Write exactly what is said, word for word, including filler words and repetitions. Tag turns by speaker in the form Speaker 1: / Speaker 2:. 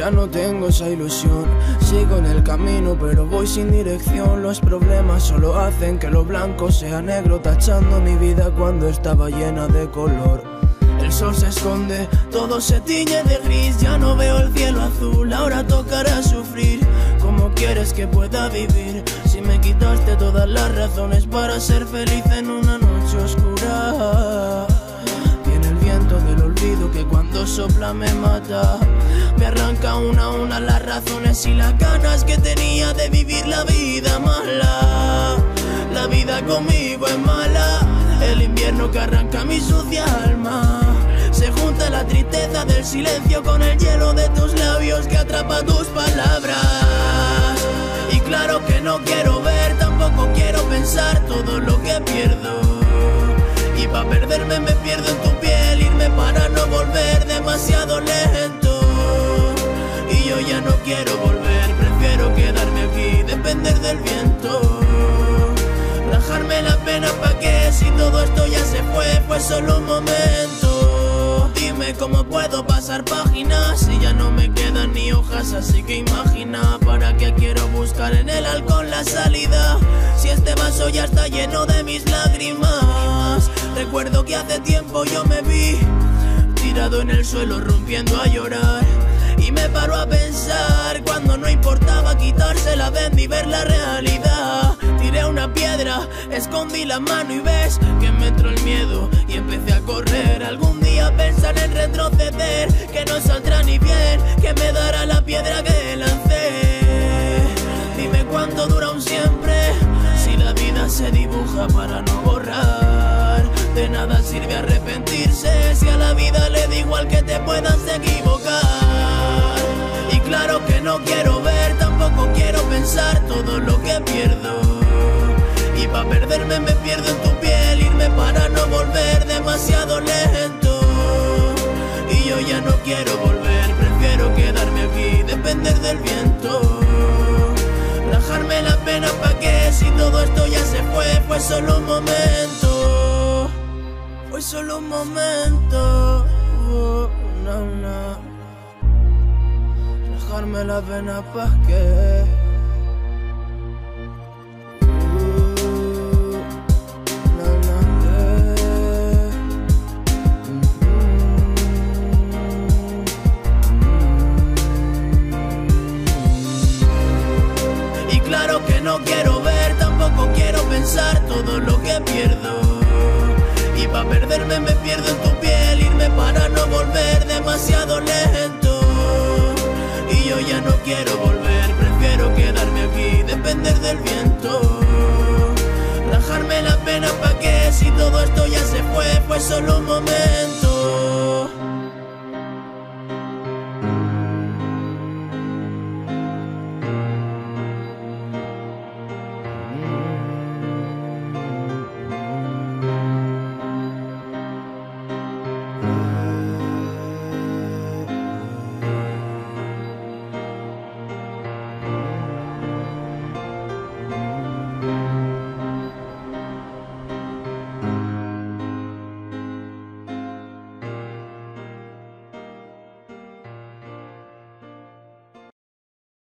Speaker 1: ya no tengo esa ilusión. Sigo en el camino pero voy sin dirección. Los problemas solo hacen que lo blanco sea negro, tachando mi vida cuando estaba llena de color. El sol se esconde, todo se tiñe de gris. Ya no veo el cielo azul, ahora tocará sufrir. ¿Cómo quieres que pueda vivir si me quitaste todas las razones para ser feliz en una noche oscura? Viene el viento del olvido que cuando sopla me mata. Me arranca una a una las razones y las ganas que tenía de vivir la vida mala. La vida conmigo es mala, el invierno que arranca mi sucia alma. Se junta la tristeza del silencio con el hielo de tus labios que atrapa tus palabras. Y claro que no quiero ver, tampoco quiero pensar todo lo que pierdo. Y pa' perderme me pierdo en tu piel, irme para no volver demasiado lento. Y yo ya no quiero volver, prefiero quedarme aquí, depender del viento. Rajarme la pena pa' que si todo esto ya se fue, fue solo un momento. Dime cómo puedo pasar páginas si ya no me quedan ni hojas, así que imagina para qué quiero buscar en el alcohol la salida. Si este vaso ya está lleno de mis lágrimas. Recuerdo que hace tiempo yo me vi tirado en el suelo rompiendo a llorar. Y me paro a pensar cuando no importaba quitarse la venda y ver la realidad. Tiré una piedra, escondí la mano y ves que me entró el miedo y empecé a correr. Algún día pensar en retroceder, que no saldrá ni bien, que me dará la piedra que lancé. Dime cuánto dura un siempre, si la vida se dibuja para no borrar. De nada sirve arrepentirse, si a la vida le da igual que te puedas equivocar. Y claro que no quiero ver, tampoco quiero pensar todo lo que pierdo. Y pa' perderme me pierdo en tu piel, irme para no volver demasiado lento. Y yo ya no quiero volver, prefiero quedarme aquí, depender del viento. Rajarme la pena pa' que si todo esto ya se fue, fue solo un momento. Fue solo un momento. Oh, no, no. Rajarme la pena pa' que claro que no quiero ver, tampoco quiero pensar todo lo que pierdo. Y pa' perderme me pierdo en tu piel, irme para no volver demasiado lento. Y yo ya no quiero volver, prefiero quedarme aquí, depender del viento. Rajarme la pena pa' que si todo esto ya se fue, fue solo un momento.